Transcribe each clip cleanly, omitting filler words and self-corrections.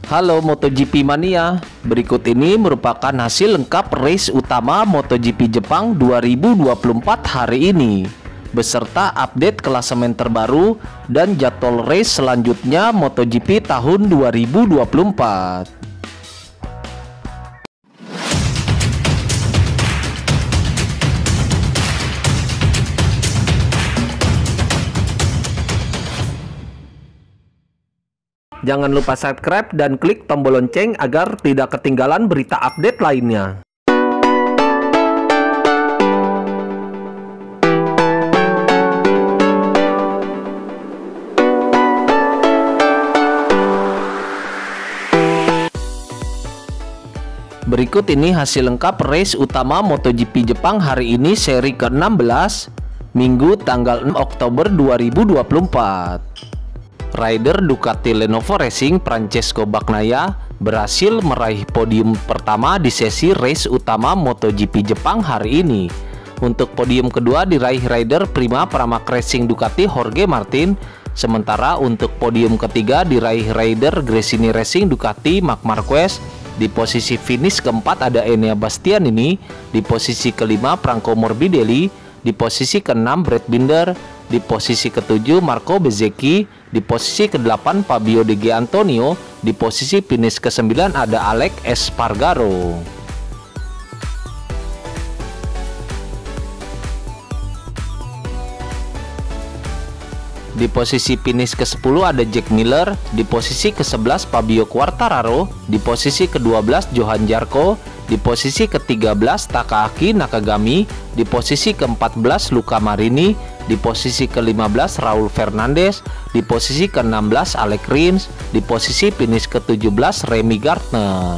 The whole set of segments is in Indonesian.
Halo MotoGP Mania, berikut ini merupakan hasil lengkap race utama MotoGP Jepang 2024 hari ini, beserta update klasemen terbaru dan jadwal race selanjutnya MotoGP tahun 2024. Jangan lupa subscribe dan klik tombol lonceng agar tidak ketinggalan berita update lainnya. Berikut ini hasil lengkap race utama MotoGP Jepang hari ini seri ke-16, Minggu tanggal 6 Oktober 2024. Rider Ducati Lenovo Racing Francesco Bagnaia berhasil meraih podium pertama di sesi race utama MotoGP Jepang hari ini. Untuk podium kedua diraih rider Prima Pramac Racing Ducati Jorge Martin, sementara untuk podium ketiga diraih rider Gresini Racing Ducati Marc Marquez. Di posisi finish keempat ada Enea Bastianini, di posisi kelima Franco Morbidelli, di posisi keenam Brad Binder, di posisi ketujuh Marco Bezzecchi, di posisi ke-8 Fabio De Gianantonio, di posisi finish ke-9 ada Alex Espargaro. Di posisi finish ke-10 ada Jack Miller, di posisi ke-11 Fabio Quartararo, di posisi ke-12 Johan Zarco, di posisi ke-13 Takaaki Nakagami, di posisi ke-14 Luca Marini, di posisi ke-15 Raul Fernandez, di posisi ke-16 Alex Rins, di posisi finish ke-17 Remy Gardner.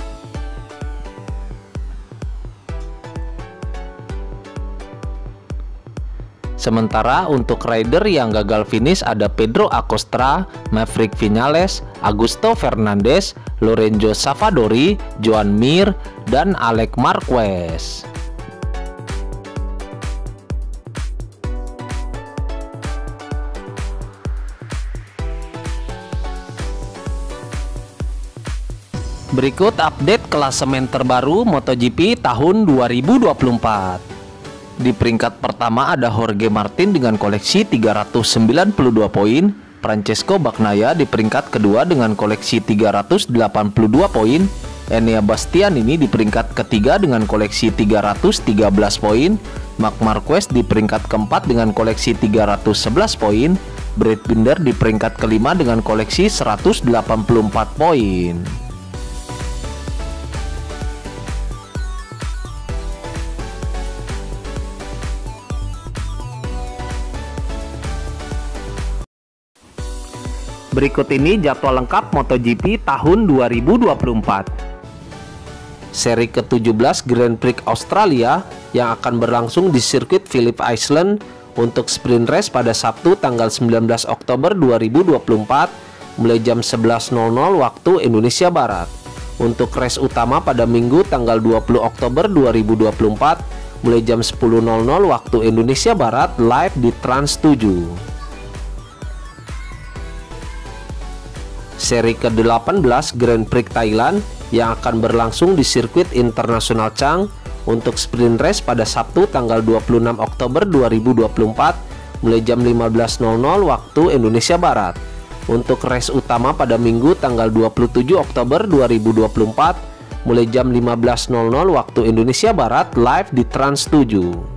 Sementara untuk rider yang gagal finish ada Pedro Acosta, Maverick Viñales, Augusto Fernandez, Lorenzo Savadori, Joan Mir, dan Alex Marquez. Berikut update klasemen terbaru MotoGP tahun 2024. Di peringkat pertama ada Jorge Martin dengan koleksi 392 poin, Francesco Bagnaia di peringkat kedua dengan koleksi 382 poin, Enea Bastianini di peringkat ketiga dengan koleksi 313 poin, Marc Marquez di peringkat keempat dengan koleksi 311 poin, Brad Binder di peringkat kelima dengan koleksi 184 poin. Berikut ini jadwal lengkap MotoGP tahun 2024. Seri ke-17 Grand Prix Australia yang akan berlangsung di sirkuit Phillip Island untuk sprint race pada Sabtu tanggal 19 Oktober 2024 mulai jam 11.00 waktu Indonesia Barat. Untuk race utama pada Minggu tanggal 20 Oktober 2024 mulai jam 10.00 waktu Indonesia Barat live di Trans 7. Seri ke-18 Grand Prix Thailand yang akan berlangsung di sirkuit internasional Chang untuk sprint race pada Sabtu tanggal 26 Oktober 2024 mulai jam 15.00 waktu Indonesia Barat. Untuk race utama pada Minggu tanggal 27 Oktober 2024 mulai jam 15.00 waktu Indonesia Barat live di Trans 7.